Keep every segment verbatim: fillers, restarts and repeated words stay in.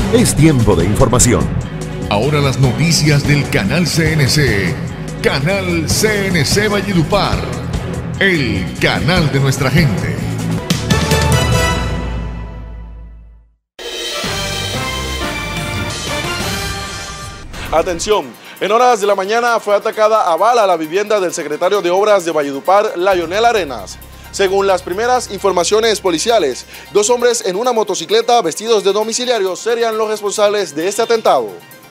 Es tiempo de información. Ahora las noticias del Canal C N C. Canal C N C Valledupar. El canal de nuestra gente. Atención, en horas de la mañana fue atacada a bala la vivienda del secretario de Obras de Valledupar, Lionel Arenas. Según las primeras informaciones policiales, dos hombres en una motocicleta vestidos de domiciliarios serían los responsables de este atentado.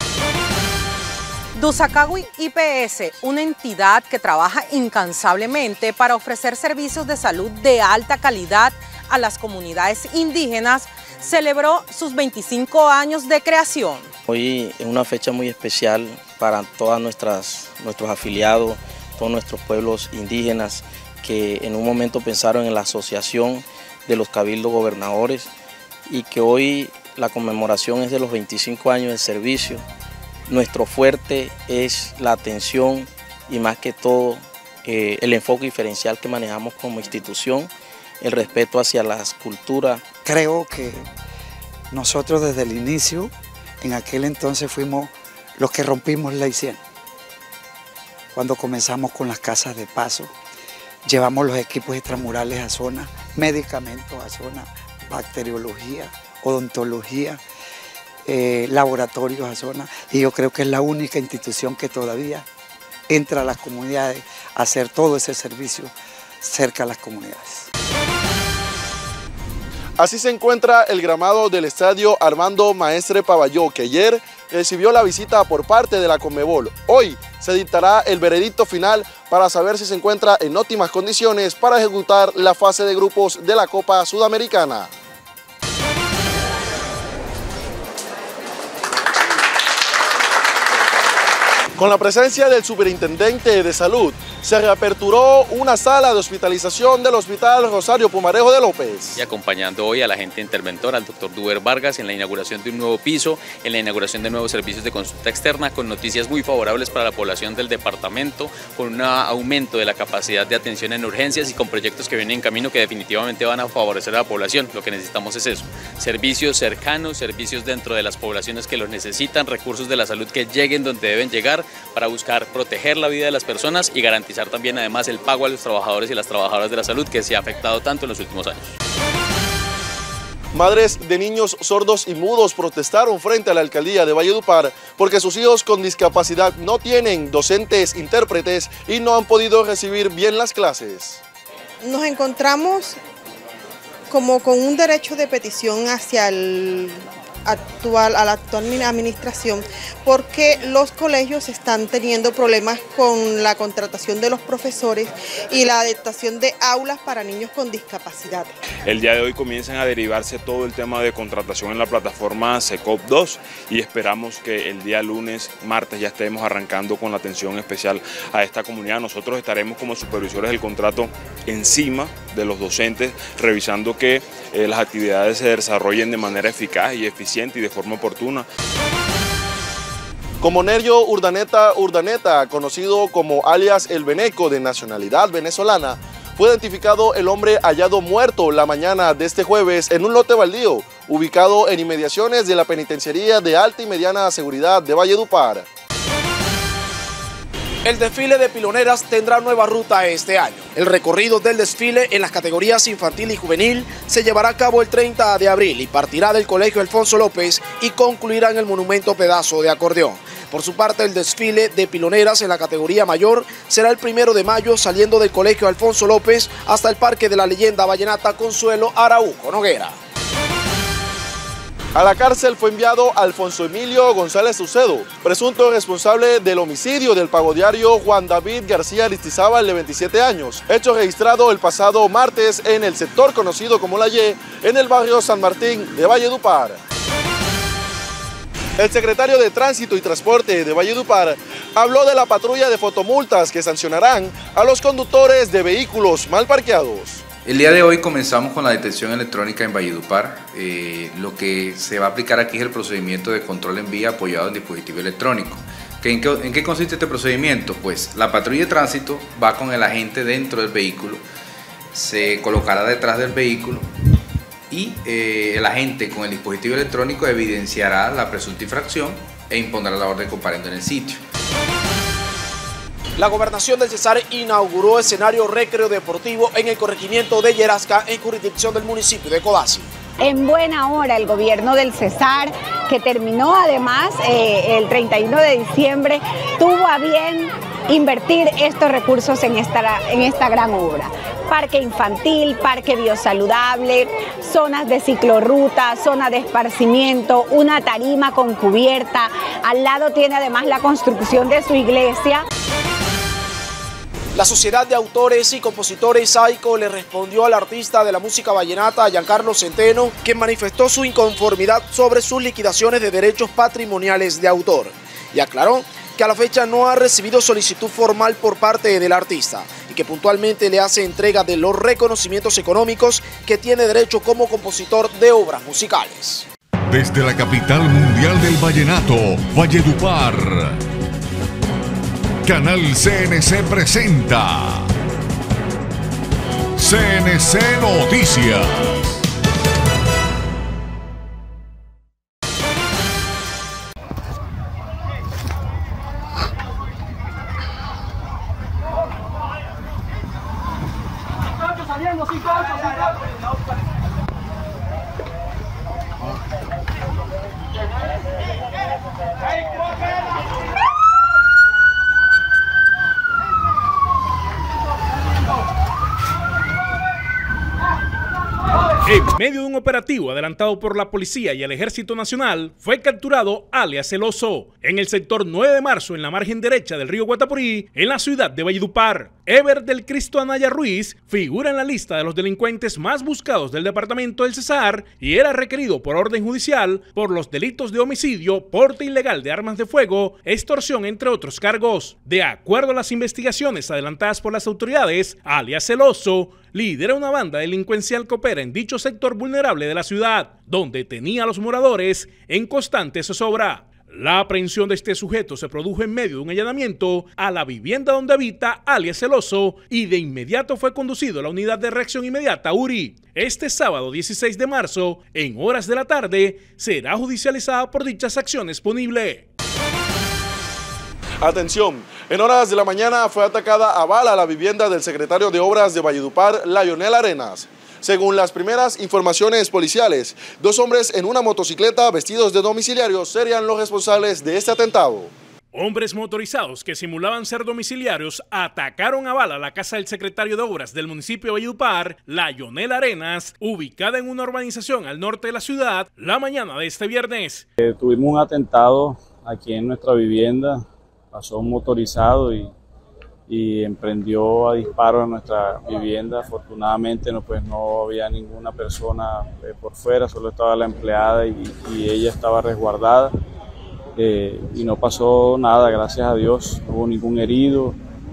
Dusacagui I P S, una entidad que trabaja incansablemente para ofrecer servicios de salud de alta calidad a las comunidades indígenas, celebró sus veinticinco años de creación. Hoy es una fecha muy especial para todas nuestras, nuestros afiliados, todos nuestros pueblos indígenas que en un momento pensaron en la asociación de los cabildos gobernadores y que hoy la conmemoración es de los veinticinco años de servicio. Nuestro fuerte es la atención y más que todo eh, el enfoque diferencial que manejamos como institución, el respeto hacia las culturas. Creo que nosotros desde el inicio, en aquel entonces fuimos los que rompimos Ley cien. Cuando comenzamos con las casas de paso, llevamos los equipos extramurales a zona, medicamentos a zona, bacteriología, odontología, eh, laboratorios a zona, y yo creo que es la única institución que todavía entra a las comunidades a hacer todo ese servicio cerca a las comunidades. Así se encuentra el gramado del estadio Armando Maestre Pavalló, que ayer recibió la visita por parte de la Conmebol. Hoy se dictará el veredicto final para saber si se encuentra en óptimas condiciones para ejecutar la fase de grupos de la Copa Sudamericana. Con la presencia del superintendente de salud, se reaperturó una sala de hospitalización del Hospital Rosario Pumarejo de López. Y acompañando hoy al agente interventor, al doctor Duber Vargas, en la inauguración de un nuevo piso, en la inauguración de nuevos servicios de consulta externa, con noticias muy favorables para la población del departamento, con un aumento de la capacidad de atención en urgencias y con proyectos que vienen en camino que definitivamente van a favorecer a la población. Lo que necesitamos es eso, servicios cercanos, servicios dentro de las poblaciones que los necesitan, recursos de la salud que lleguen donde deben llegar, para buscar proteger la vida de las personas y garantizar también además el pago a los trabajadores y las trabajadoras de la salud que se ha afectado tanto en los últimos años. Madres de niños sordos y mudos protestaron frente a la alcaldía de Valledupar porque sus hijos con discapacidad no tienen docentes intérpretes y no han podido recibir bien las clases. Nos encontramos como con un derecho de petición hacia el actual, a la actual administración, porque los colegios están teniendo problemas con la contratación de los profesores y la adaptación de aulas para niños con discapacidad. El día de hoy comienzan a derivarse todo el tema de contratación en la plataforma SECOP dos y esperamos que el día lunes, martes ya estemos arrancando con la atención especial a esta comunidad. Nosotros estaremos como supervisores del contrato encima de los docentes, revisando que eh, las actividades se desarrollen de manera eficaz y eficiente y de forma oportuna. Como Neryo Urdaneta Urdaneta, conocido como alias El Beneco, de nacionalidad venezolana, fue identificado el hombre hallado muerto la mañana de este jueves en un lote baldío, ubicado en inmediaciones de la Penitenciaría de Alta y Mediana Seguridad de Valledupar. El desfile de piloneras tendrá nueva ruta este año. El recorrido del desfile en las categorías infantil y juvenil se llevará a cabo el treinta de abril y partirá del Colegio Alfonso López y concluirá en el monumento Pedazo de Acordeón. Por su parte, el desfile de piloneras en la categoría mayor será el primero de mayo saliendo del Colegio Alfonso López hasta el Parque de la Leyenda Vallenata Consuelo Araujo Noguera. A la cárcel fue enviado Alfonso Emilio González Sucedo, presunto responsable del homicidio del pagodiario Juan David García Aristizábal, de veintisiete años, hecho registrado el pasado martes en el sector conocido como La Y, en el barrio San Martín de Valledupar. El secretario de Tránsito y Transporte de Valledupar habló de la patrulla de fotomultas que sancionarán a los conductores de vehículos mal parqueados. El día de hoy comenzamos con la detección electrónica en Valledupar. Eh, lo que se va a aplicar aquí es el procedimiento de control en vía apoyado en dispositivo electrónico. ¿En qué, ¿En qué consiste este procedimiento? Pues la patrulla de tránsito va con el agente dentro del vehículo, se colocará detrás del vehículo y eh, el agente con el dispositivo electrónico evidenciará la presunta infracción e impondrá la orden comparendo en el sitio. La Gobernación del Cesar inauguró escenario recreo deportivo en el corregimiento de Yerasca, en jurisdicción del municipio de Codazzi. En buena hora el gobierno del Cesar, que terminó además eh, el treinta y uno de diciembre, tuvo a bien invertir estos recursos en esta, en esta gran obra. Parque infantil, parque biosaludable, zonas de ciclorruta, zona de esparcimiento, una tarima con cubierta. Al lado tiene además la construcción de su iglesia. La Sociedad de Autores y Compositores SAICO le respondió al artista de la música vallenata, Giancarlo Centeno, quien manifestó su inconformidad sobre sus liquidaciones de derechos patrimoniales de autor, y aclaró que a la fecha no ha recibido solicitud formal por parte del artista y que puntualmente le hace entrega de los reconocimientos económicos que tiene derecho como compositor de obras musicales. Desde la capital mundial del vallenato, Valledupar, Canal C N C presenta C N C Noticias. En medio de un operativo adelantado por la policía y el Ejército Nacional, fue capturado alias El Oso en el sector nueve de marzo, en la margen derecha del río Guatapurí, en la ciudad de Valledupar. Ever del Cristo Anaya Ruiz figura en la lista de los delincuentes más buscados del departamento del Cesar y era requerido por orden judicial por los delitos de homicidio, porte ilegal de armas de fuego, extorsión, entre otros cargos. De acuerdo a las investigaciones adelantadas por las autoridades, alias El Oso lidera una banda delincuencial que opera en dicho sector vulnerable de la ciudad, donde tenía a los moradores en constante zozobra. La aprehensión de este sujeto se produjo en medio de un allanamiento a la vivienda donde habita alias El Oso y de inmediato fue conducido a la unidad de reacción inmediata U R I. Este sábado dieciséis de marzo, en horas de la tarde, será judicializada por dichas acciones punibles. Atención, en horas de la mañana fue atacada a bala la vivienda del secretario de Obras de Valledupar, Lionel Arenas. Según las primeras informaciones policiales, dos hombres en una motocicleta vestidos de domiciliarios serían los responsables de este atentado. Hombres motorizados que simulaban ser domiciliarios atacaron a bala la casa del secretario de Obras del municipio de Valledupar, Lionel Arenas, ubicada en una urbanización al norte de la ciudad, la mañana de este viernes. Eh, tuvimos un atentado aquí en nuestra vivienda. Pasó un motorizado y, y emprendió a disparo en nuestra vivienda. Afortunadamente no, pues no había ninguna persona eh, por fuera, solo estaba la empleada y, y ella estaba resguardada. Eh, y no pasó nada, gracias a Dios, no hubo ningún herido.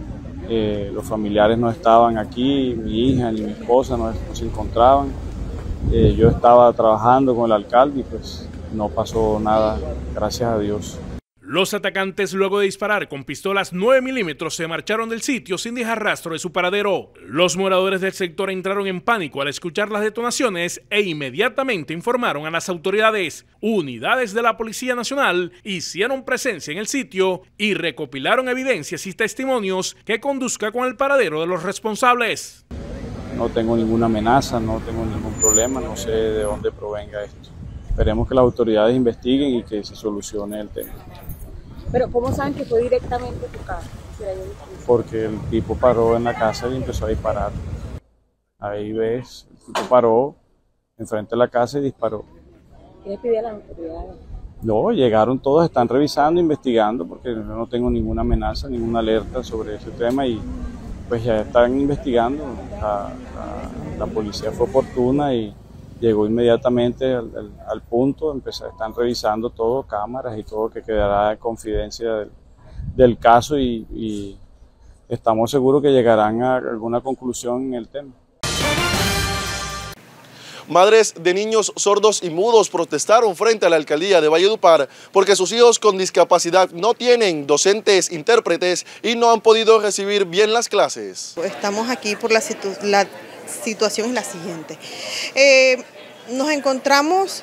Eh, los familiares no estaban aquí, mi hija ni mi esposa no, no se encontraban. Eh, yo estaba trabajando con el alcalde y pues no pasó nada, gracias a Dios. Los atacantes, luego de disparar con pistolas nueve milímetros, se marcharon del sitio sin dejar rastro de su paradero. Los moradores del sector entraron en pánico al escuchar las detonaciones e inmediatamente informaron a las autoridades. Unidades de la Policía Nacional hicieron presencia en el sitio y recopilaron evidencias y testimonios que conduzcan con el paradero de los responsables. No tengo ninguna amenaza, no tengo ningún problema, no sé de dónde provenga esto. Esperemos que las autoridades investiguen y que se solucione el tema. Pero ¿cómo saben que fue directamente tu casa? Porque el tipo paró en la casa y empezó a disparar. Ahí ves, el tipo paró enfrente de la casa y disparó. ¿Qué le pidió a las autoridades? No, llegaron todos, están revisando, investigando, porque yo no tengo ninguna amenaza, ninguna alerta sobre ese tema y pues ya están investigando. La, la, la policía fue oportuna y llegó inmediatamente al, al, al punto, empezó, están revisando todo, cámaras y todo, que quedará en confidencia del, del caso y, y estamos seguros que llegarán a alguna conclusión en el tema. Madres de niños sordos y mudos protestaron frente a la alcaldía de Valledupar porque sus hijos con discapacidad no tienen docentes intérpretes y no han podido recibir bien las clases. Estamos aquí por la, situ la situación es la siguiente. Eh, nos encontramos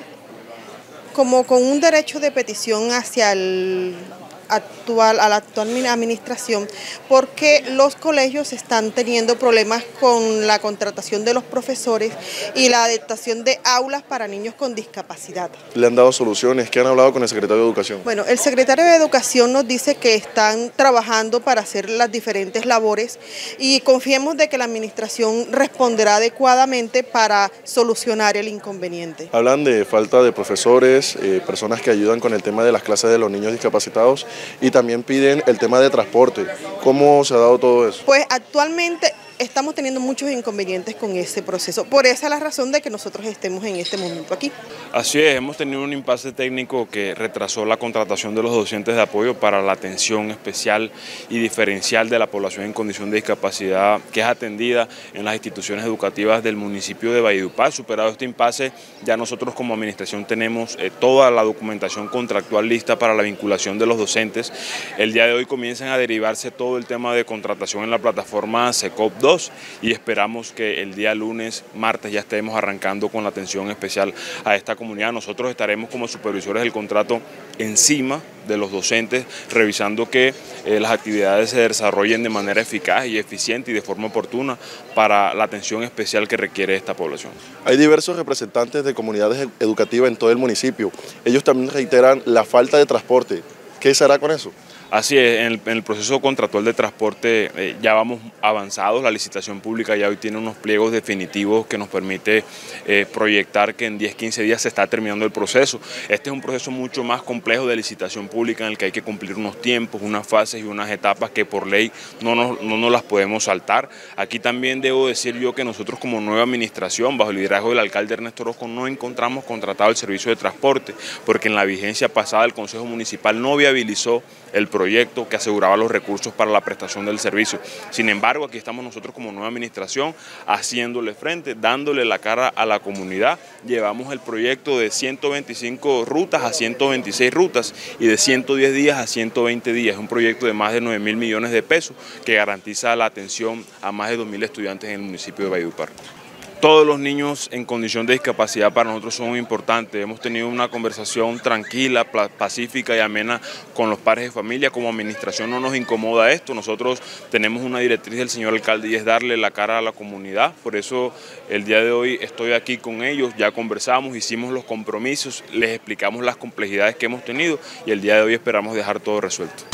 como con un derecho de petición hacia el actual, a la actual administración, porque los colegios están teniendo problemas con la contratación de los profesores y la adaptación de aulas para niños con discapacidad. ¿Le han dado soluciones? ¿Qué han hablado con el secretario de Educación? Bueno, el secretario de Educación nos dice que están trabajando para hacer las diferentes labores y confiemos de que la administración responderá adecuadamente para solucionar el inconveniente. Hablan de falta de profesores, eh, personas que ayudan con el tema de las clases de los niños discapacitados, y también piden el tema de transporte. ¿Cómo se ha dado todo eso? Pues actualmente estamos teniendo muchos inconvenientes con ese proceso. Por esa es la razón de que nosotros estemos en este momento aquí. Así es, hemos tenido un impasse técnico que retrasó la contratación de los docentes de apoyo para la atención especial y diferencial de la población en condición de discapacidad que es atendida en las instituciones educativas del municipio de Valledupar. Superado este impasse, ya nosotros como administración tenemos eh, toda la documentación contractual lista para la vinculación de los docentes. El día de hoy comienzan a derivarse todo el tema de contratación en la plataforma SECOP dos y esperamos que el día lunes, martes ya estemos arrancando con la atención especial a esta comunidad. Nosotros estaremos como supervisores del contrato encima de los docentes, revisando que eh, las actividades se desarrollen de manera eficaz y eficiente y de forma oportuna para la atención especial que requiere esta población. Hay diversos representantes de comunidades educativas en todo el municipio. Ellos también reiteran la falta de transporte. ¿Qué se hará con eso? Así es, en el, en el proceso contractual de transporte eh, ya vamos avanzados, la licitación pública ya hoy tiene unos pliegos definitivos que nos permite eh, proyectar que en diez a quince días se está terminando el proceso. Este es un proceso mucho más complejo de licitación pública en el que hay que cumplir unos tiempos, unas fases y unas etapas que por ley no nos, no nos las podemos saltar. Aquí también debo decir yo que nosotros como nueva administración, bajo el liderazgo del alcalde Ernesto Orozco, no encontramos contratado el servicio de transporte, porque en la vigencia pasada el Consejo Municipal no viabilizó el proyecto que aseguraba los recursos para la prestación del servicio. Sin embargo, aquí estamos nosotros como nueva administración haciéndole frente, dándole la cara a la comunidad. Llevamos el proyecto de ciento veinticinco rutas a ciento veintiséis rutas y de ciento diez días a ciento veinte días. Es un proyecto de más de nueve mil millones de pesos que garantiza la atención a más de dos mil estudiantes en el municipio de Valledupar. Todos los niños en condición de discapacidad para nosotros son importantes. Hemos tenido una conversación tranquila, pacífica y amena con los padres de familia. Como administración no nos incomoda esto. Nosotros tenemos una directriz del señor alcalde y es darle la cara a la comunidad. Por eso el día de hoy estoy aquí con ellos, ya conversamos, hicimos los compromisos, les explicamos las complejidades que hemos tenido y el día de hoy esperamos dejar todo resuelto.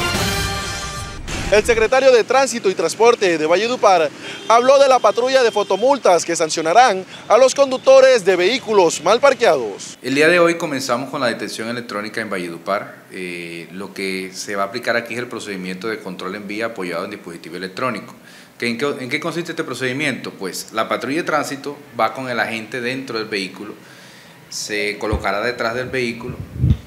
El secretario de Tránsito y Transporte de Valledupar habló de la patrulla de fotomultas que sancionarán a los conductores de vehículos mal parqueados. El día de hoy comenzamos con la detección electrónica en Valledupar. Eh, lo que se va a aplicar aquí es el procedimiento de control en vía apoyado en dispositivo electrónico. ¿En qué, ¿En qué consiste este procedimiento? Pues la patrulla de tránsito va con el agente dentro del vehículo, se colocará detrás del vehículo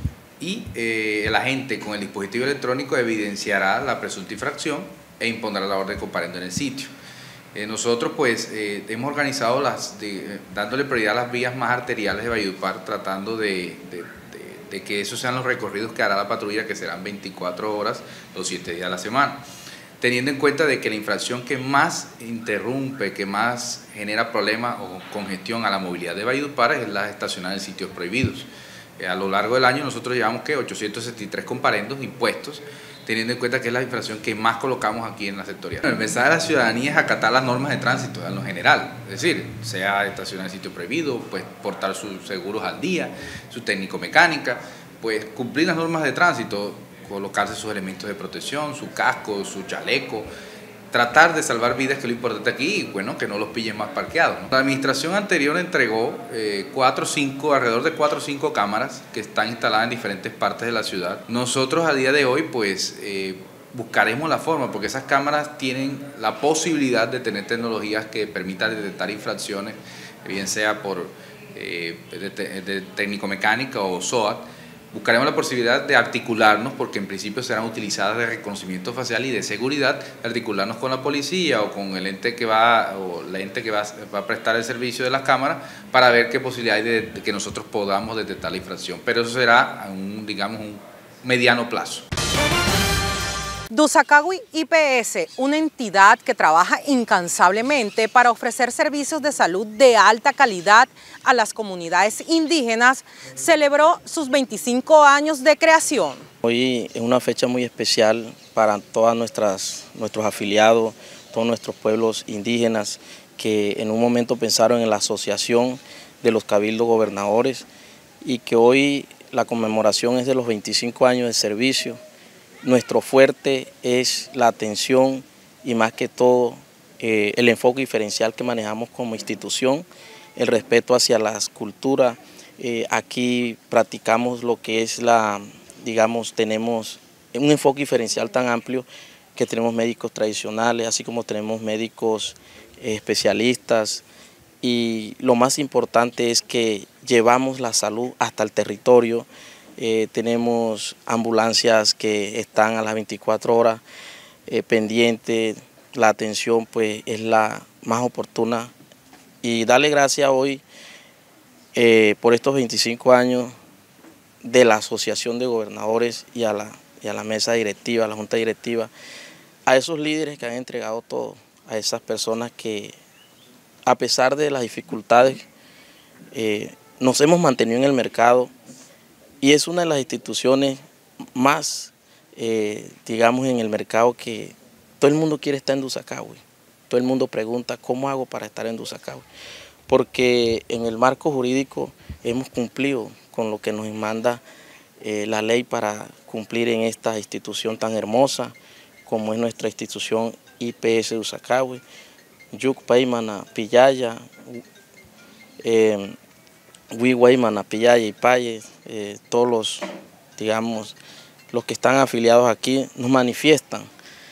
y eh, el agente con el dispositivo electrónico evidenciará la presunta infracción e impondrá la orden de comparendo en el sitio. Eh, nosotros pues eh, hemos organizado las, de, eh, dándole prioridad a las vías más arteriales de Valledupar, tratando de, de, de, de que esos sean los recorridos que hará la patrulla, que serán veinticuatro horas, los siete días a la semana. Teniendo en cuenta de que la infracción que más interrumpe, que más genera problemas o congestión a la movilidad de Valledupar es la estacionar en sitios prohibidos. A lo largo del año nosotros llevamos que ochocientos sesenta y tres comparendos impuestos, teniendo en cuenta que es la infracción que más colocamos aquí en la sectorial. El mensaje de la ciudadanía es acatar las normas de tránsito en lo general, es decir, sea estacionar en sitio prohibido, pues portar sus seguros al día, su técnico mecánica, pues cumplir las normas de tránsito, colocarse sus elementos de protección, su casco, su chaleco, tratar de salvar vidas, que es lo importante aquí, y bueno, que no los pillen más parqueados, ¿no? La administración anterior entregó eh, cuatro, cinco, alrededor de cuatro o cinco cámaras que están instaladas en diferentes partes de la ciudad. Nosotros a día de hoy pues eh, buscaremos la forma, porque esas cámaras tienen la posibilidad de tener tecnologías que permitan detectar infracciones, bien sea por eh, de, de, de técnico-mecánica o S O A T. Buscaremos la posibilidad de articularnos, porque en principio serán utilizadas de reconocimiento facial y de seguridad, de articularnos con la policía o con el ente que va o la ente que va, va a prestar el servicio de las cámaras para ver qué posibilidad hay de, de que nosotros podamos detectar la infracción. Pero eso será a un, digamos, un mediano plazo. Dusacagui I P S, una entidad que trabaja incansablemente para ofrecer servicios de salud de alta calidad a las comunidades indígenas, celebró sus veinticinco años de creación. Hoy es una fecha muy especial para todas nuestras, nuestros afiliados, todos nuestros pueblos indígenas que en un momento pensaron en la asociación de los cabildos gobernadores y que hoy la conmemoración es de los veinticinco años de servicio. Nuestro fuerte es la atención y más que todo eh, el enfoque diferencial que manejamos como institución, el respeto hacia las culturas. Eh, aquí practicamos lo que es la, digamos, tenemos un enfoque diferencial tan amplio que tenemos médicos tradicionales, así como tenemos médicos eh, especialistas y lo más importante es que llevamos la salud hasta el territorio. Eh, tenemos ambulancias que están a las veinticuatro horas eh, pendientes, la atención pues es la más oportuna y darle gracias hoy eh, por estos veinticinco años de la Asociación de Gobernadores y a, la, y a la mesa directiva, a la Junta Directiva, a esos líderes que han entregado todo, a esas personas que a pesar de las dificultades eh, nos hemos mantenido en el mercado. Y es una de las instituciones más, eh, digamos, en el mercado que todo el mundo quiere estar en Dusacagui. Todo el mundo pregunta, ¿cómo hago para estar en Dusacagui? Porque en el marco jurídico hemos cumplido con lo que nos manda eh, la ley para cumplir en esta institución tan hermosa como es nuestra institución I P S Dusacagui, Yuk Paimana Pillaya, eh, Wiwaymana, Pillaya y Paye, eh, todos los, digamos, los que están afiliados aquí nos manifiestan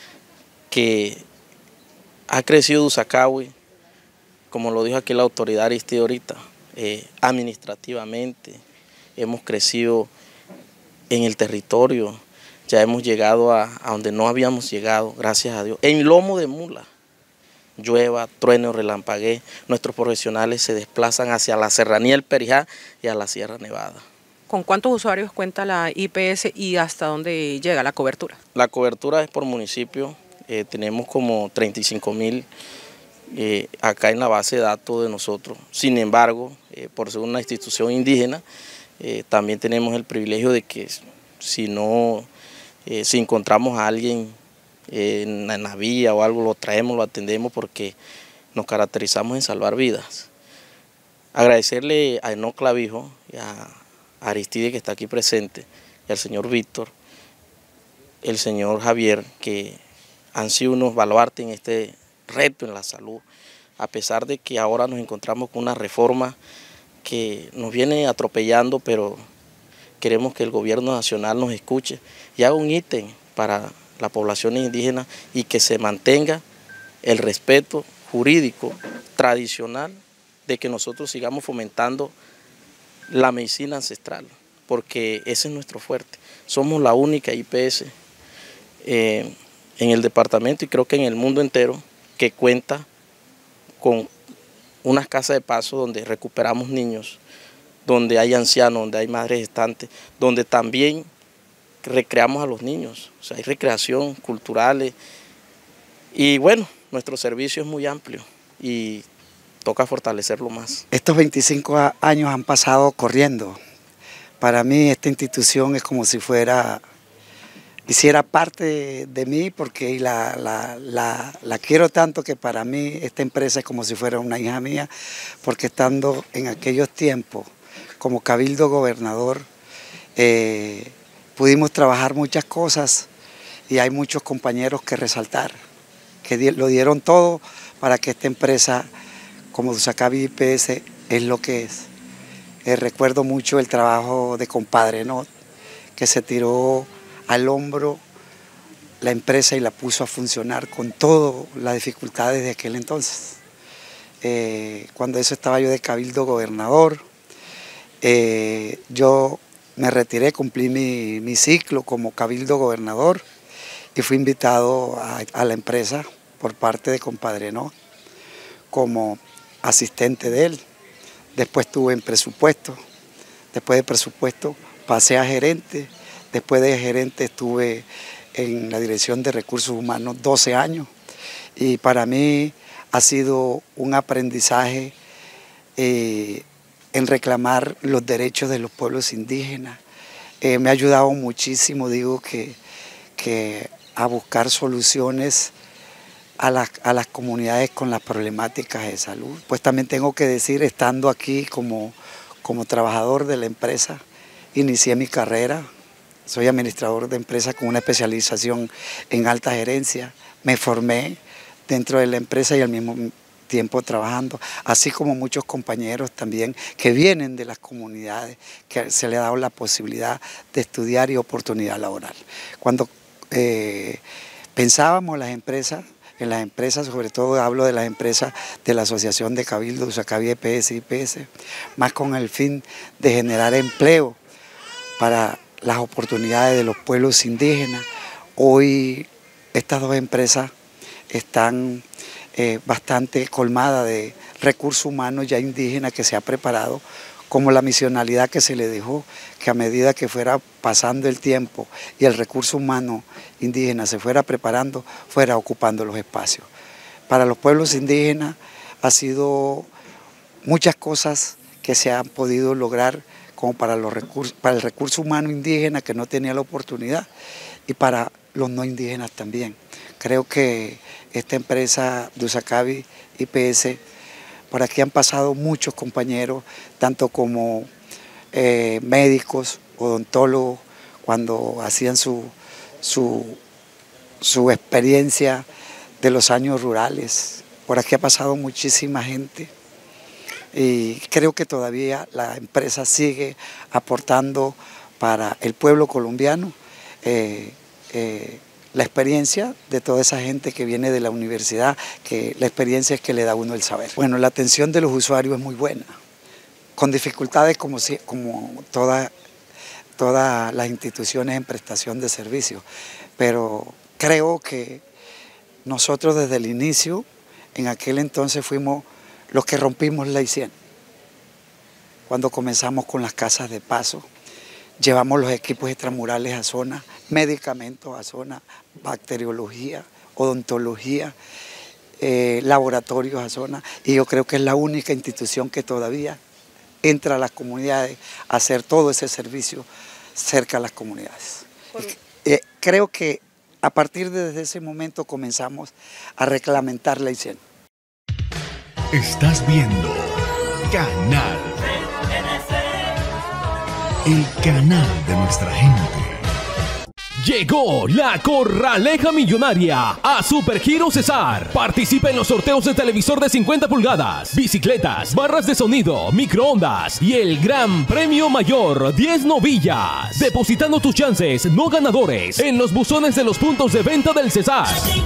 que ha crecido Dusacagui, como lo dijo aquí la autoridad Aristide ahorita, eh, administrativamente, hemos crecido en el territorio, ya hemos llegado a, a donde no habíamos llegado, gracias a Dios, en lomo de mula. Llueva, truene o relampaguee, nuestros profesionales se desplazan hacia la serranía del Perijá y a la Sierra Nevada. ¿Con cuántos usuarios cuenta la I P S y hasta dónde llega la cobertura? La cobertura es por municipio, eh, tenemos como treinta y cinco mil eh, acá en la base de datos de nosotros. Sin embargo, eh, por ser una institución indígena, eh, también tenemos el privilegio de que si no, eh, si encontramos a alguien en la vía o algo, lo traemos, lo atendemos porque nos caracterizamos en salvar vidas. Agradecerle a Enoc Clavijo y a Aristide que está aquí presente y al señor Víctor, el señor Javier, que han sido unos baluartes en este reto en la salud, a pesar de que ahora nos encontramos con una reforma que nos viene atropellando, pero queremos que el gobierno nacional nos escuche y haga un ítem para la población indígena y que se mantenga el respeto jurídico tradicional de que nosotros sigamos fomentando la medicina ancestral, porque ese es nuestro fuerte. Somos la única I P S eh, en el departamento y creo que en el mundo entero que cuenta con unas casas de paso donde recuperamos niños, donde hay ancianos, donde hay madres gestantes, donde también recreamos a los niños, o sea, hay recreación, culturales y bueno, nuestro servicio es muy amplio y toca fortalecerlo más. Estos veinticinco años han pasado corriendo. Para mí esta institución es como si fuera, hiciera parte de, de mí porque la, la, la, la quiero tanto que para mí esta empresa es como si fuera una hija mía, porque estando en aquellos tiempos como cabildo gobernador, eh, pudimos trabajar muchas cosas y hay muchos compañeros que resaltar, que di lo dieron todo para que esta empresa como Dusacagui I P S es lo que es. Eh, recuerdo mucho el trabajo de compadre, ¿no? Que se tiró al hombro la empresa y la puso a funcionar con todas las dificultades de aquel entonces. Eh, cuando eso estaba yo de cabildo gobernador, eh, yo me retiré, cumplí mi, mi ciclo como cabildo gobernador y fui invitado a, a la empresa por parte de compadre, ¿no? Como asistente de él. Después estuve en presupuesto, después de presupuesto pasé a gerente, después de gerente estuve en la Dirección de Recursos Humanos doce años y para mí ha sido un aprendizaje eh, en reclamar los derechos de los pueblos indígenas. Eh, me ha ayudado muchísimo, digo que, que a buscar soluciones a las, a las comunidades con las problemáticas de salud. Pues también tengo que decir, estando aquí como, como trabajador de la empresa, inicié mi carrera, soy administrador de empresa con una especialización en alta gerencia, me formé dentro de la empresa y al mismo tiempo trabajando, así como muchos compañeros también que vienen de las comunidades, que se les ha dado la posibilidad de estudiar y oportunidad laboral. Cuando eh, pensábamos las empresas, en las empresas, sobre todo hablo de las empresas de la Asociación de Cabildo, Usacaví, E P S y I P S, más con el fin de generar empleo para las oportunidades de los pueblos indígenas. Hoy estas dos empresas están eh, bastante colmadas de recursos humanos ya indígenas que se ha preparado, como la misionalidad que se le dejó, que a medida que fuera pasando el tiempo y el recurso humano indígena se fuera preparando, fuera ocupando los espacios. Para los pueblos indígenas ha sido muchas cosas que se han podido lograr, como para, los recursos, para el recurso humano indígena que no tenía la oportunidad y para los no indígenas también. Creo que esta empresa de Usacaví I P S, por aquí han pasado muchos compañeros, tanto como eh, médicos, odontólogos, cuando hacían su, su, su experiencia de los años rurales. Por aquí ha pasado muchísima gente y creo que todavía la empresa sigue aportando para el pueblo colombiano eh, eh, la experiencia de toda esa gente que viene de la universidad, que la experiencia es que le da a uno el saber. Bueno, la atención de los usuarios es muy buena, con dificultades como, si, como toda, todas las instituciones en prestación de servicios, pero creo que nosotros desde el inicio, en aquel entonces fuimos los que rompimos la I cien. Cuando comenzamos con las casas de paso, llevamos los equipos extramurales a zona, medicamentos a zona, bacteriología, odontología, eh, laboratorios a zona, y yo creo que es la única institución que todavía entra a las comunidades a hacer todo ese servicio cerca a las comunidades. Eh, creo que a partir de desde ese momento comenzamos a reglamentar la I cien. Estás viendo Canal, el canal de nuestra gente. Llegó la Corraleja Millonaria a Supergiro Cesar. Participa en los sorteos de televisor de cincuenta pulgadas, bicicletas, barras de sonido, microondas y el gran premio mayor, diez novillas. Depositando tus chances no ganadores en los buzones de los puntos de venta del Cesar.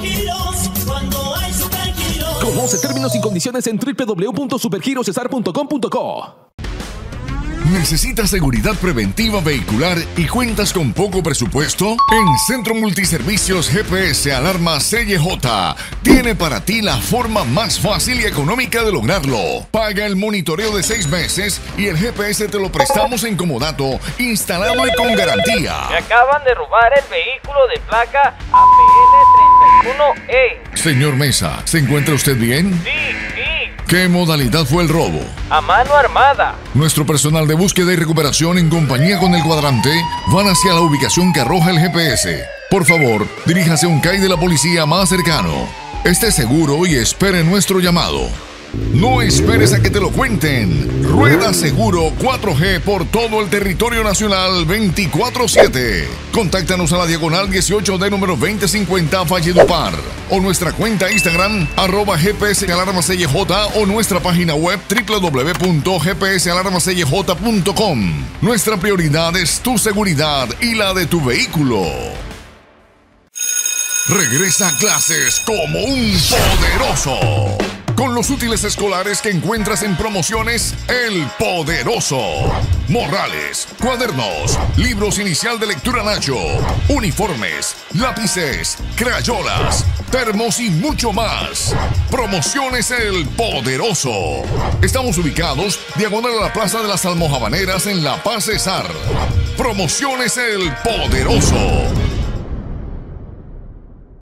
Conoce términos y condiciones en w w w punto supergiro cesar punto com punto co. ¿Necesitas seguridad preventiva vehicular y cuentas con poco presupuesto? En Centro Multiservicios G P S Alarma C Y J tiene para ti la forma más fácil y económica de lograrlo. Paga el monitoreo de seis meses y el G P S te lo prestamos en comodato, instalado y con garantía. Me acaban de robar el vehículo de placa A P L treinta y uno E. Señor Mesa, ¿se encuentra usted bien? Sí, sí. ¿Qué modalidad fue el robo? A mano armada. Nuestro personal de búsqueda y recuperación en compañía con el cuadrante van hacia la ubicación que arroja el G P S. Por favor, diríjase a un C A I de la policía más cercano. Esté seguro y espere nuestro llamado. No esperes a que te lo cuenten. Rueda Seguro cuatro G por todo el territorio nacional veinticuatro siete. Contáctanos a la diagonal dieciocho D número veinte cincuenta Valledupar o nuestra cuenta Instagram arroba G P S Alarma C Y J o nuestra página web w w w punto g p s alarma c y j punto com. Nuestra prioridad es tu seguridad y la de tu vehículo. Regresa a clases como un poderoso. Con los útiles escolares que encuentras en promociones El Poderoso. Morrales, cuadernos, libros inicial de lectura Nacho, uniformes, lápices, crayolas, termos y mucho más. Promociones El Poderoso. Estamos ubicados diagonal a la Plaza de las Almojabaneras en La Paz, Cesar. Promociones El Poderoso.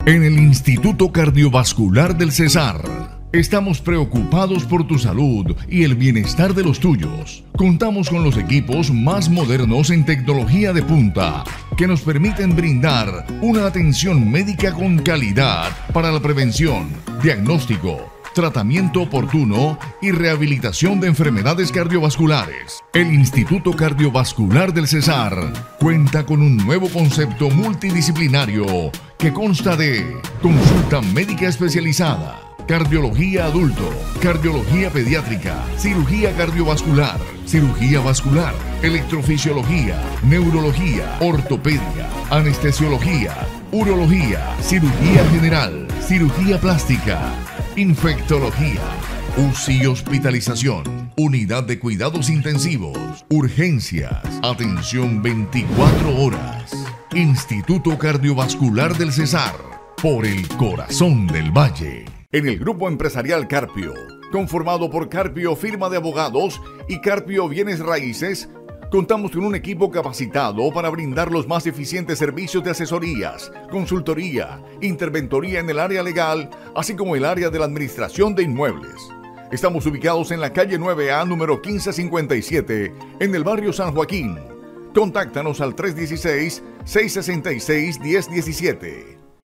En el Instituto Cardiovascular del Cesar, estamos preocupados por tu salud y el bienestar de los tuyos. Contamos con los equipos más modernos en tecnología de punta que nos permiten brindar una atención médica con calidad para la prevención, diagnóstico, tratamiento oportuno y rehabilitación de enfermedades cardiovasculares. El Instituto Cardiovascular del Cesar cuenta con un nuevo concepto multidisciplinario que consta de consulta médica especializada, cardiología adulto, cardiología pediátrica, cirugía cardiovascular, cirugía vascular, electrofisiología, neurología, ortopedia, anestesiología, urología, cirugía general, cirugía plástica, infectología, U C I y hospitalización, unidad de cuidados intensivos, urgencias, atención veinticuatro horas. Instituto Cardiovascular del Cesar, por el corazón del valle. En el Grupo Empresarial Carpio, conformado por Carpio Firma de Abogados y Carpio Bienes Raíces, contamos con un equipo capacitado para brindar los más eficientes servicios de asesorías, consultoría, interventoría en el área legal, así como el área de la administración de inmuebles. Estamos ubicados en la calle nueve A, número quince cincuenta y siete, en el barrio San Joaquín. Contáctanos al tres uno seis, seis seis seis, uno cero uno siete.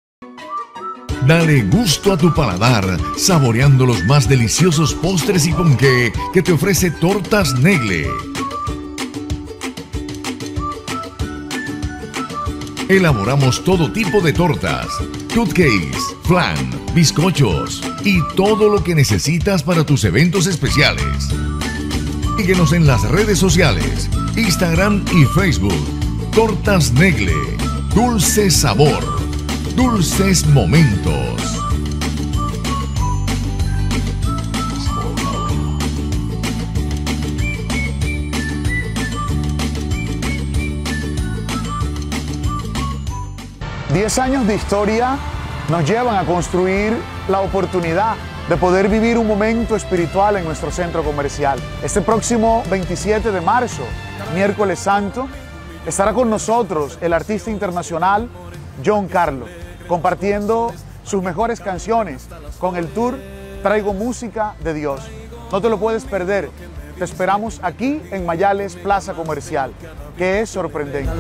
Dale gusto a tu paladar, saboreando los más deliciosos postres y ponqué que te ofrece Tortas Negle. Elaboramos todo tipo de tortas, cupcakes, flan, bizcochos y todo lo que necesitas para tus eventos especiales. Síguenos en las redes sociales, Instagram y Facebook. Tortas Negle, dulce sabor. Dulces momentos. Diez años de historia nos llevan a construir la oportunidad de poder vivir un momento espiritual en nuestro centro comercial. Este próximo veintisiete de marzo, miércoles santo, estará con nosotros el artista internacional John Carlo, compartiendo sus mejores canciones con el tour Traigo Música de Dios. No te lo puedes perder. Te esperamos aquí en Mayales Plaza Comercial, que es sorprendente.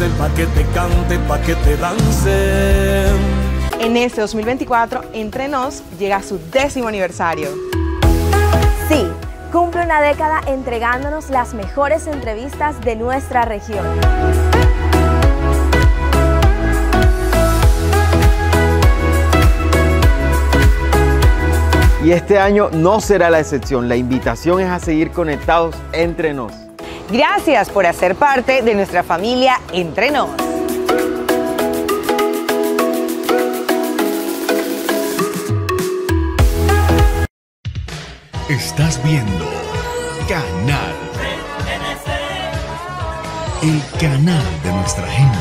En este dos mil veinticuatro, Entre Nos llega a su décimo aniversario. Sí, cumple una década entregándonos las mejores entrevistas de nuestra región. Y este año no será la excepción. La invitación es a seguir conectados Entre Nos. Gracias por hacer parte de nuestra familia Entre Nos. Estás viendo Canal, el canal de nuestra gente.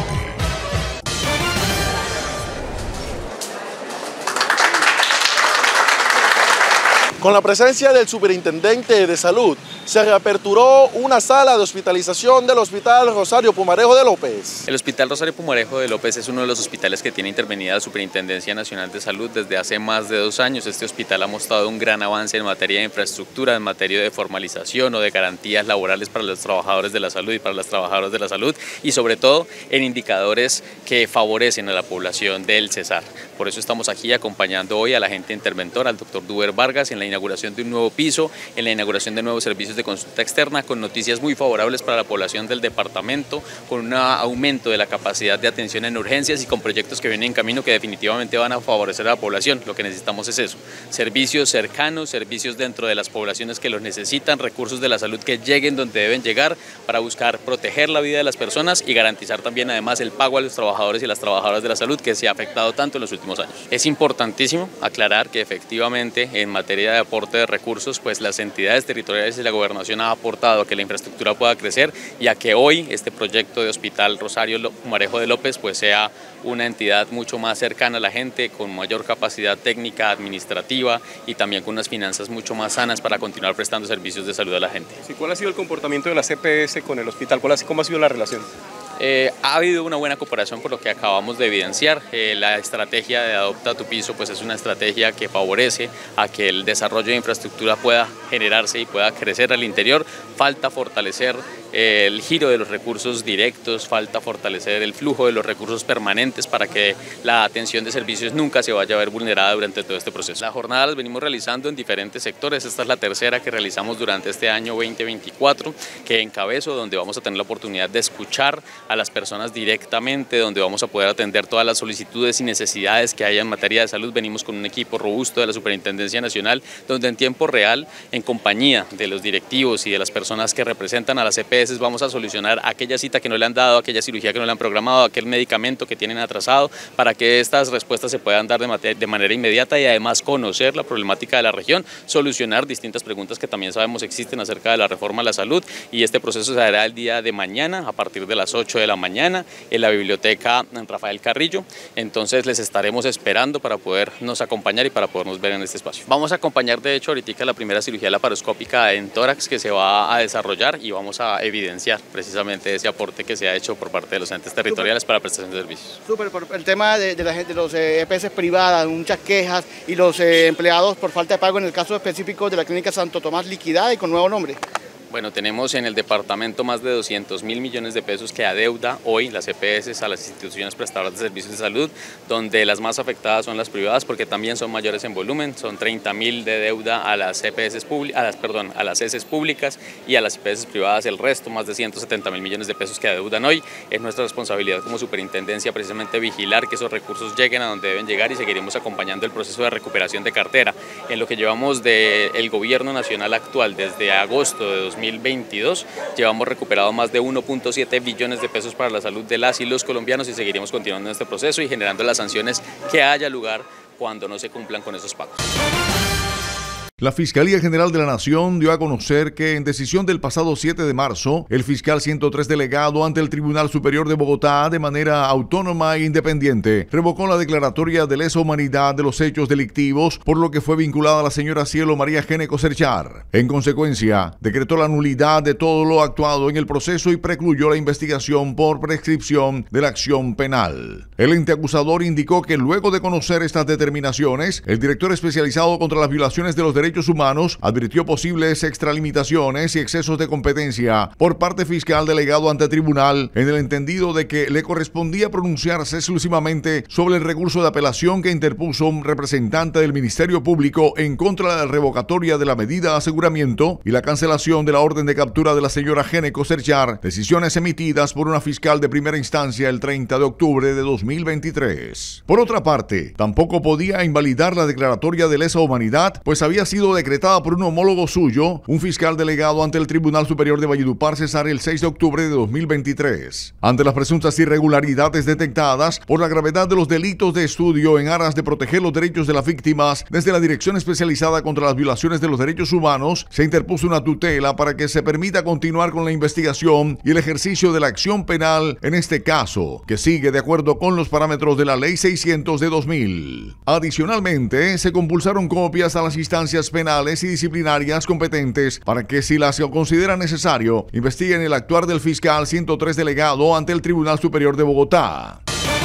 Con la presencia del Superintendente de Salud, se reaperturó una sala de hospitalización del Hospital Rosario Pumarejo de López. El Hospital Rosario Pumarejo de López es uno de los hospitales que tiene intervenida la Superintendencia Nacional de Salud desde hace más de dos años. Este hospital ha mostrado un gran avance en materia de infraestructura, en materia de formalización o de garantías laborales para los trabajadores de la salud y para las trabajadoras de la salud, y sobre todo en indicadores que favorecen a la población del Cesar. Por eso estamos aquí acompañando hoy a la agente interventora, al doctor Duber Vargas, en la inauguración de un nuevo piso, en la inauguración de nuevos servicios de consulta externa, con noticias muy favorables para la población del departamento, con un aumento de la capacidad de atención en urgencias y con proyectos que vienen en camino que definitivamente van a favorecer a la población. Lo que necesitamos es eso, servicios cercanos, servicios dentro de las poblaciones que los necesitan, recursos de la salud que lleguen donde deben llegar para buscar proteger la vida de las personas y garantizar también además el pago a los trabajadores y las trabajadoras de la salud que se ha afectado tanto en los últimos años. Es importantísimo aclarar que efectivamente en materia de aporte de recursos, pues las entidades territoriales y la gobernación ha aportado a que la infraestructura pueda crecer y a que hoy este proyecto de Hospital Rosario Pumarejo de López pues sea una entidad mucho más cercana a la gente, con mayor capacidad técnica, administrativa y también con unas finanzas mucho más sanas para continuar prestando servicios de salud a la gente. Sí, ¿cuál ha sido el comportamiento de la C P S con el hospital? ¿Cuál ha, ¿Cómo ha sido la relación? Eh, ha habido una buena cooperación por lo que acabamos de evidenciar. Eh, la estrategia de Adopta tu Piso pues es una estrategia que favorece a que el desarrollo de infraestructura pueda generarse y pueda crecer al interior. Falta fortalecer eh, el giro de los recursos directos, falta fortalecer el flujo de los recursos permanentes para que la atención de servicios nunca se vaya a ver vulnerada durante todo este proceso. Las jornadas las venimos realizando en diferentes sectores. Esta es la tercera que realizamos durante este año veinte veinticuatro, que encabezo, donde vamos a tener la oportunidad de escuchar a las personas directamente, donde vamos a poder atender todas las solicitudes y necesidades que haya en materia de salud. Venimos con un equipo robusto de la Superintendencia Nacional, donde en tiempo real, en compañía de los directivos y de las personas que representan a las E P S, vamos a solucionar aquella cita que no le han dado, aquella cirugía que no le han programado, aquel medicamento que tienen atrasado, para que estas respuestas se puedan dar de, de manera inmediata y además conocer la problemática de la región, solucionar distintas preguntas que también sabemos existen acerca de la reforma a la salud, y este proceso se hará el día de mañana a partir de las ocho de la mañana en la biblioteca Rafael Carrillo. Entonces les estaremos esperando para podernos acompañar y para podernos ver en este espacio. Vamos a acompañar de hecho ahorita la primera cirugía laparoscópica en tórax que se va a desarrollar, y vamos a evidenciar precisamente ese aporte que se ha hecho por parte de los entes territoriales Super. Para prestación de servicios. Súper, por el tema de, de, la gente, de los eh, E P S privadas, muchas quejas, y los eh, empleados por falta de pago en el caso específico de la Clínica Santo Tomás liquidada y con nuevo nombre. Bueno, tenemos en el departamento más de doscientos mil millones de pesos que adeuda hoy las E P S a las instituciones prestadoras de servicios de salud, donde las más afectadas son las privadas porque también son mayores en volumen. Son treinta mil de deuda a las E P S a las, perdón, a las E S públicas, y a las E P S privadas el resto, más de ciento setenta mil millones de pesos que adeudan hoy. Es nuestra responsabilidad como superintendencia precisamente vigilar que esos recursos lleguen a donde deben llegar, y seguiremos acompañando el proceso de recuperación de cartera. En lo que llevamos del gobierno nacional actual, desde agosto de dos mil veintidós, llevamos recuperado más de uno punto siete billones de pesos para la salud de las y los colombianos, y seguiremos continuando en este proceso y generando las sanciones que haya lugar cuando no se cumplan con esos pagos. La Fiscalía General de la Nación dio a conocer que en decisión del pasado siete de marzo, el fiscal ciento tres delegado ante el Tribunal Superior de Bogotá, de manera autónoma e independiente, revocó la declaratoria de lesa humanidad de los hechos delictivos, por lo que fue vinculada a la señora Cielo María Géneco Cerchar. En consecuencia, decretó la nulidad de todo lo actuado en el proceso y precluyó la investigación por prescripción de la acción penal. El ente acusador indicó que luego de conocer estas determinaciones, el director especializado contra las violaciones de los derechos Derechos Humanos advirtió posibles extralimitaciones y excesos de competencia por parte fiscal delegado ante tribunal, en el entendido de que le correspondía pronunciarse exclusivamente sobre el recurso de apelación que interpuso un representante del Ministerio Público en contra de la revocatoria de la medida de aseguramiento y la cancelación de la orden de captura de la señora Géneco Cerchar, decisiones emitidas por una fiscal de primera instancia el treinta de octubre de dos mil veintitrés. Por otra parte, tampoco podía invalidar la declaratoria de lesa humanidad, pues había sido sido decretada por un homólogo suyo, un fiscal delegado ante el Tribunal Superior de Valledupar, Cesar, el seis de octubre de dos mil veintitrés. Ante las presuntas irregularidades detectadas por la gravedad de los delitos de estudio en aras de proteger los derechos de las víctimas, desde la Dirección Especializada contra las Violaciones de los Derechos Humanos se interpuso una tutela para que se permita continuar con la investigación y el ejercicio de la acción penal en este caso, que sigue de acuerdo con los parámetros de la Ley seiscientos de dos mil. Adicionalmente, se compulsaron copias a las instancias penales y disciplinarias competentes para que, si las considera necesario, investiguen el actuar del fiscal ciento tres delegado ante el Tribunal Superior de Bogotá.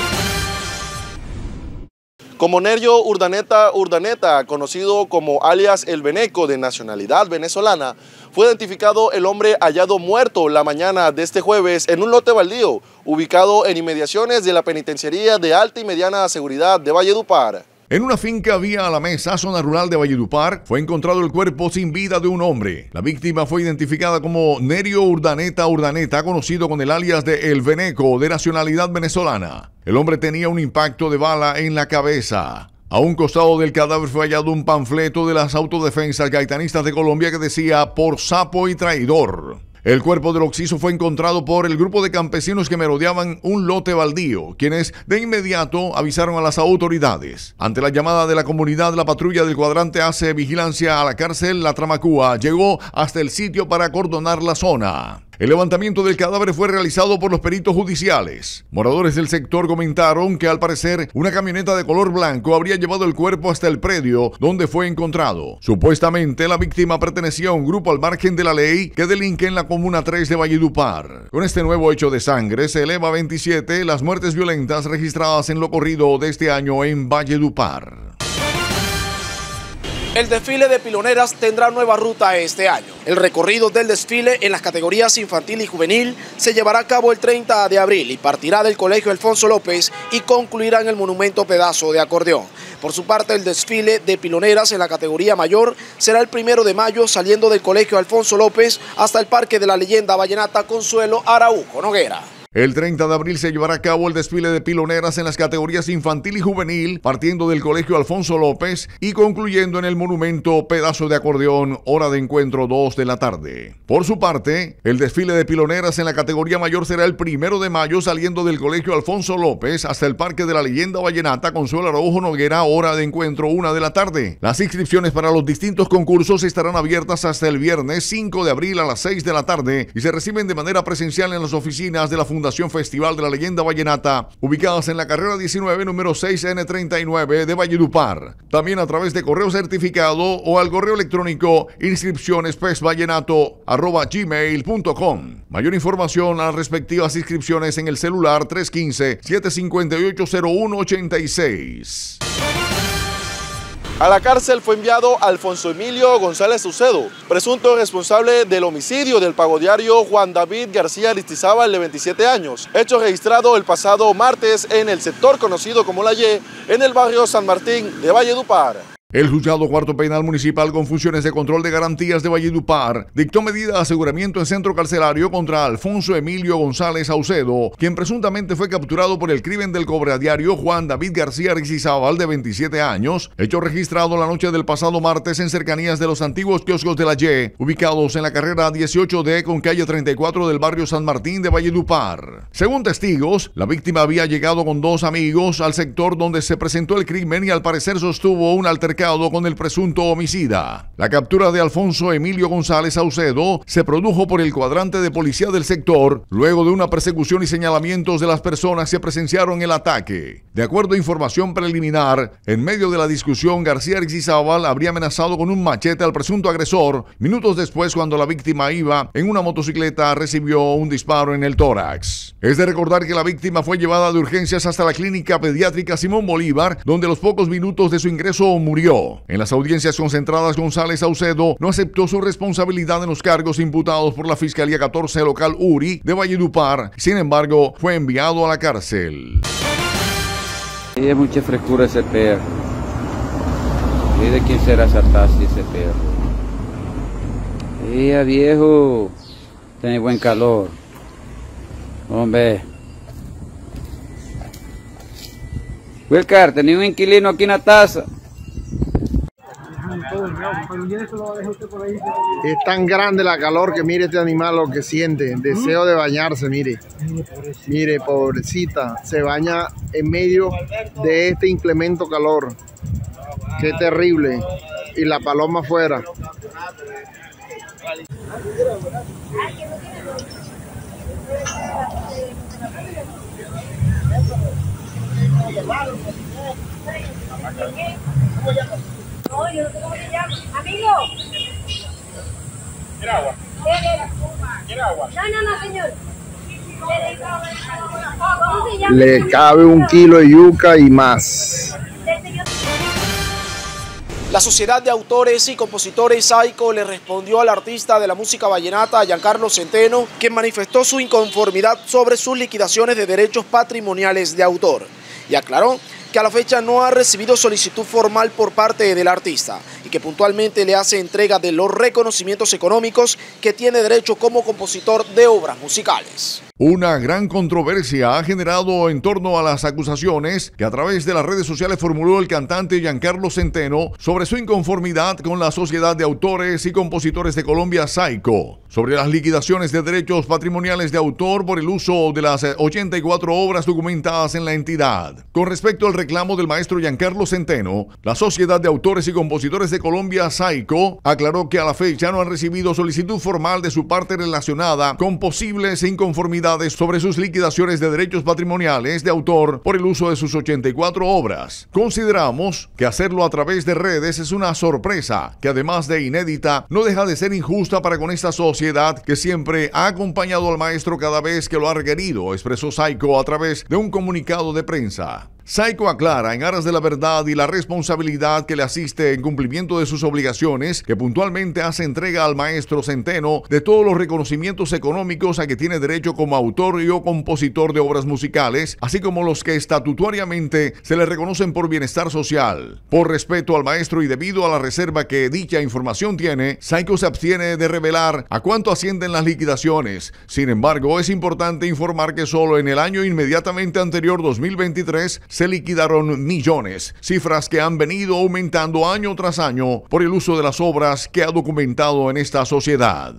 Como Nerio Urdaneta Urdaneta, conocido como alias El Beneco, de nacionalidad venezolana, fue identificado el hombre hallado muerto la mañana de este jueves en un lote baldío, ubicado en inmediaciones de la Penitenciaría de Alta y Mediana Seguridad de Valledupar. En una finca vía a la mesa, zona rural de Valledupar, fue encontrado el cuerpo sin vida de un hombre. La víctima fue identificada como Nerio Urdaneta Urdaneta, conocido con el alias de El Beneco, de nacionalidad venezolana. El hombre tenía un impacto de bala en la cabeza. A un costado del cadáver fue hallado un panfleto de las autodefensas gaitanistas de Colombia que decía "por sapo y traidor". El cuerpo del occiso fue encontrado por el grupo de campesinos que merodeaban un lote baldío, quienes de inmediato avisaron a las autoridades. Ante la llamada de la comunidad, la patrulla del cuadrante hace vigilancia a la cárcel La Tramacúa llegó hasta el sitio para acordonar la zona. El levantamiento del cadáver fue realizado por los peritos judiciales. Moradores del sector comentaron que al parecer una camioneta de color blanco habría llevado el cuerpo hasta el predio donde fue encontrado. Supuestamente la víctima pertenecía a un grupo al margen de la ley que delinque en la Comuna tres de Valledupar. Con este nuevo hecho de sangre se eleva a veintisiete las muertes violentas registradas en lo corrido de este año en Valledupar. El desfile de piloneras tendrá nueva ruta este año. El recorrido del desfile en las categorías infantil y juvenil se llevará a cabo el treinta de abril y partirá del Colegio Alfonso López y concluirá en el monumento Pedazo de Acordeón. Por su parte, el desfile de piloneras en la categoría mayor será el primero de mayo saliendo del Colegio Alfonso López hasta el Parque de la Leyenda Vallenata Consuelo Araujo Noguera. El treinta de abril se llevará a cabo el desfile de piloneras en las categorías infantil y juvenil, partiendo del Colegio Alfonso López y concluyendo en el monumento Pedazo de Acordeón, hora de encuentro dos de la tarde. Por su parte, el desfile de piloneras en la categoría mayor será el primero de mayo saliendo del Colegio Alfonso López hasta el Parque de la Leyenda Vallenata Consuelo Araujo Noguera, hora de encuentro una de la tarde. Las inscripciones para los distintos concursos estarán abiertas hasta el viernes cinco de abril a las seis de la tarde y se reciben de manera presencial en las oficinas de la Fundación Fundación Festival de la Leyenda Vallenata, ubicadas en la carrera diecinueve, número seis ene treinta y nueve de Valledupar. También a través de correo certificado o al correo electrónico inscripciones pesvallenato arroba gmail punto com. Mayor información a las respectivas inscripciones en el celular tres uno cinco, siete cinco ocho, cero uno ocho seis. A la cárcel fue enviado Alfonso Emilio González Saucedo, presunto responsable del homicidio del pagodiario Juan David García Aristizábal, de veintisiete años, hecho registrado el pasado martes en el sector conocido como La Y, en el barrio San Martín de Valledupar. El juzgado cuarto penal municipal con funciones de control de garantías de Valledupar dictó medida de aseguramiento en centro carcelario contra Alfonso Emilio González Saucedo, quien presuntamente fue capturado por el crimen del cobradiario Juan David García Aristizábal, de veintisiete años, hecho registrado la noche del pasado martes en cercanías de los antiguos kioscos de La Y, ubicados en la carrera dieciocho D con calle treinta y cuatro del barrio San Martín de Valledupar. Según testigos, la víctima había llegado con dos amigos al sector donde se presentó el crimen y al parecer sostuvo un altercado con el presunto homicida. La captura de Alfonso Emilio González Saucedo se produjo por el cuadrante de policía del sector luego de una persecución y señalamientos de las personas que presenciaron el ataque. De acuerdo a información preliminar, en medio de la discusión, García Aristizábal habría amenazado con un machete al presunto agresor. Minutos después, cuando la víctima iba en una motocicleta, recibió un disparo en el tórax. Es de recordar que la víctima fue llevada de urgencias hasta la clínica pediátrica Simón Bolívar, donde a los pocos minutos de su ingreso murió. En las audiencias concentradas, González Saucedo no aceptó su responsabilidad en los cargos imputados por la Fiscalía catorce Local URI de Valledupar. Sin embargo, fue enviado a la cárcel. Y es mucha frescura ese perro. ¿Y de quién será esa taza ese perro? Y viejo, tiene buen calor. Hombre. Wilcar, tenía un inquilino aquí en la taza. Es tan grande la calor que mire este animal lo que siente, deseo de bañarse, mire. Mire, pobrecita, se baña en medio de este inclemente calor. Qué terrible. Y la paloma afuera. No, yo no sé cómo se llama. Amigo. ¿Quiere agua? ¿Quiere agua? No, no, no, señor. ¿Cómo se llama? Le cabe un kilo de yuca y más. La Sociedad de Autores y Compositores SAICO le respondió al artista de la música vallenata, Giancarlo Centeno, quien manifestó su inconformidad sobre sus liquidaciones de derechos patrimoniales de autor, y aclaró que a la fecha no ha recibido solicitud formal por parte del artista y que puntualmente le hace entrega de los reconocimientos económicos que tiene derecho como compositor de obras musicales. Una gran controversia ha generado en torno a las acusaciones que a través de las redes sociales formuló el cantante Giancarlo Centeno sobre su inconformidad con la Sociedad de Autores y Compositores de Colombia, SAICO, sobre las liquidaciones de derechos patrimoniales de autor por el uso de las ochenta y cuatro obras documentadas en la entidad. Con respecto al reclamo del maestro Giancarlo Centeno, la Sociedad de Autores y Compositores de Colombia, SAICO, aclaró que a la fecha no han recibido solicitud formal de su parte relacionada con posibles inconformidades sobre sus liquidaciones de derechos patrimoniales de autor por el uso de sus ochenta y cuatro obras. Consideramos que hacerlo a través de redes es una sorpresa que, además de inédita, no deja de ser injusta para con esta sociedad que siempre ha acompañado al maestro cada vez que lo ha requerido, expresó SAICO a través de un comunicado de prensa. SAICO aclara, en aras de la verdad y la responsabilidad que le asiste en cumplimiento de sus obligaciones, que puntualmente hace entrega al maestro Centeno de todos los reconocimientos económicos a que tiene derecho como autor y o compositor de obras musicales, así como los que estatutariamente se le reconocen por bienestar social. Por respeto al maestro y debido a la reserva que dicha información tiene, SAICO se abstiene de revelar a cuánto ascienden las liquidaciones. Sin embargo, es importante informar que solo en el año inmediatamente anterior, dos mil veintitrés, se liquidaron millones, cifras que han venido aumentando año tras año por el uso de las obras que ha documentado en esta sociedad.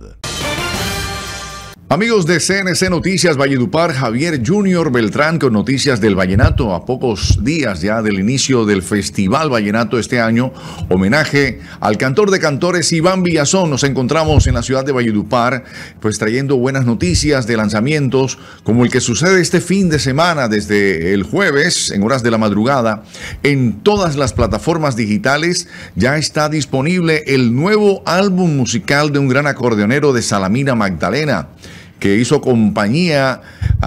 Amigos de C N C Noticias Valledupar, Javier Junior Beltrán con noticias del vallenato. A pocos días ya del inicio del Festival Vallenato este año, homenaje al cantor de cantores Iván Villazón. Nos encontramos en la ciudad de Valledupar, pues trayendo buenas noticias de lanzamientos como el que sucede este fin de semana desde el jueves en horas de la madrugada. En todas las plataformas digitales ya está disponible el nuevo álbum musical de un gran acordeonero de Salamina Magdalena, que hizo compañía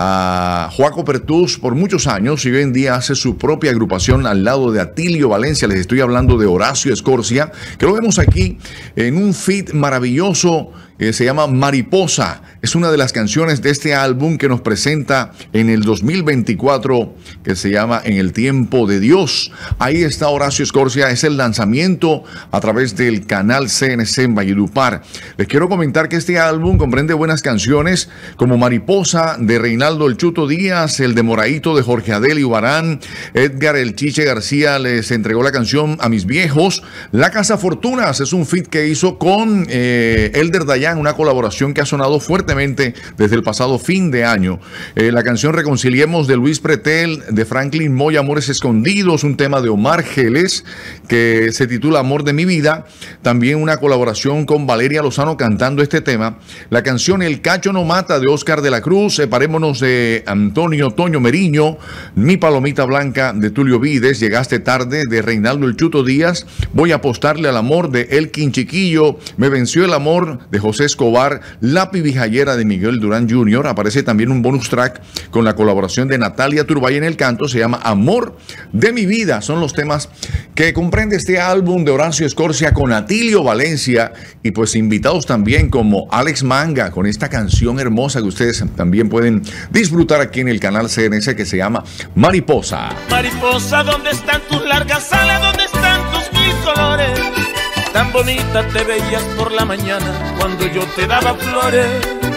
a Joaco Pertús por muchos años y hoy en día hace su propia agrupación al lado de Atilio Valencia. Les estoy hablando de Horacio Escorcia, que lo vemos aquí en un feat maravilloso. Eh, se llama Mariposa. Es una de las canciones de este álbum que nos presenta en el dos mil veinticuatro, que se llama En el Tiempo de Dios. Ahí está Horacio Escorcia. Es el lanzamiento a través del canal C N C en Valledupar. Les quiero comentar que este álbum comprende buenas canciones como Mariposa de Reinaldo El Chuto Díaz, el de Moraíto de Jorge Adelio Barán. Edgar El Chiche García les entregó la canción A Mis Viejos. La Casa Fortunas es un feat que hizo con eh, Elder Dayan, una colaboración que ha sonado fuertemente desde el pasado fin de año. Eh, la canción Reconciliemos de Luis Pretel, de Franklin Moya, Amores Escondidos, un tema de Omar Geles que se titula Amor de mi vida. También una colaboración con Valeria Lozano cantando este tema. La canción El Cacho no mata de Oscar de la Cruz. Separémonos de Antonio Toño Meriño. Mi Palomita Blanca de Tulio Vides. Llegaste tarde de Reinaldo El Chuto Díaz. Voy a apostarle al amor de Elkin Chiquillo. Me venció el amor de José Escobar. La Pibijayera de Miguel Durán junior Aparece también un bonus track con la colaboración de Natalia Turbay en el canto. Se llama Amor de mi vida. Son los temas que comprende este álbum de Horacio Escorcia con Atilio Valencia y pues invitados también como Alex Manga con esta canción hermosa que ustedes también pueden disfrutar aquí en el canal C N C, que se llama Mariposa. Mariposa, ¿dónde están tus largas alas? ¿Dónde están tus mil colores? Tan bonita te veías por la mañana cuando yo te daba flores.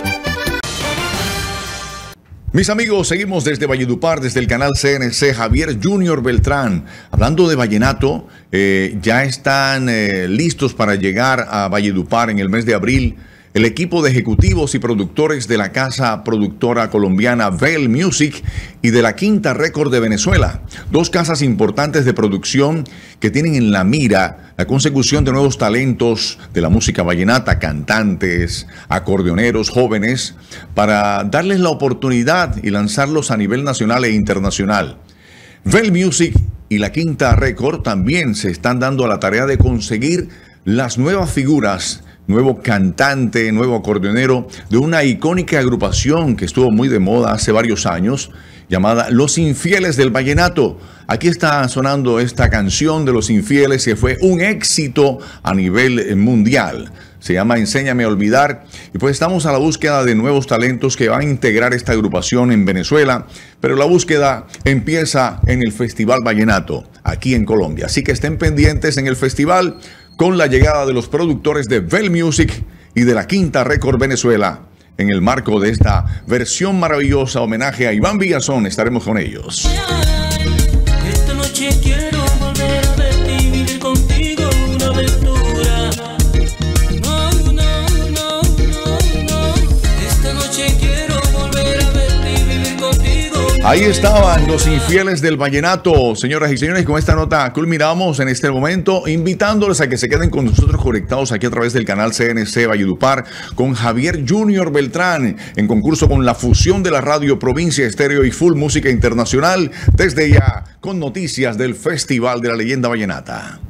Mis amigos, seguimos desde Valledupar, desde el canal C N C. Javier Junior Beltrán. Hablando de vallenato, eh, ya están eh, listos para llegar a Valledupar en el mes de abril el equipo de ejecutivos y productores de la casa productora colombiana Bell Music y de la Quinta Record de Venezuela. Dos casas importantes de producción que tienen en la mira la consecución de nuevos talentos de la música vallenata, cantantes, acordeoneros, jóvenes, para darles la oportunidad y lanzarlos a nivel nacional e internacional. Bell Music y la Quinta Record también se están dando a la tarea de conseguir las nuevas figuras, nuevo cantante, nuevo acordeonero de una icónica agrupación que estuvo muy de moda hace varios años, llamada Los Infieles del Vallenato. Aquí está sonando esta canción de Los Infieles que fue un éxito a nivel mundial. Se llama Enséñame a Olvidar y pues estamos a la búsqueda de nuevos talentos que van a integrar esta agrupación en Venezuela, pero la búsqueda empieza en el Festival Vallenato aquí en Colombia. Así que estén pendientes en el festival con la llegada de los productores de Bell Music y de la Quinta Record Venezuela En el marco de esta versión maravillosa homenaje a Iván Villazón, estaremos con ellos. Esta noche quiero volver a verte y vivir contigo una aventura. No, no, no, no, no. Esta noche quiero volver a verte y vivir contigo. Ahí estaban los infieles del vallenato, señoras y señores. Con esta nota culminamos en este momento, invitándoles a que se queden con nosotros conectados aquí a través del canal C N C Valledupar con Javier Junior Beltrán, en concurso con la fusión de la radio Provincia Estéreo y Full Música Internacional, desde ya con noticias del Festival de la Leyenda Vallenata.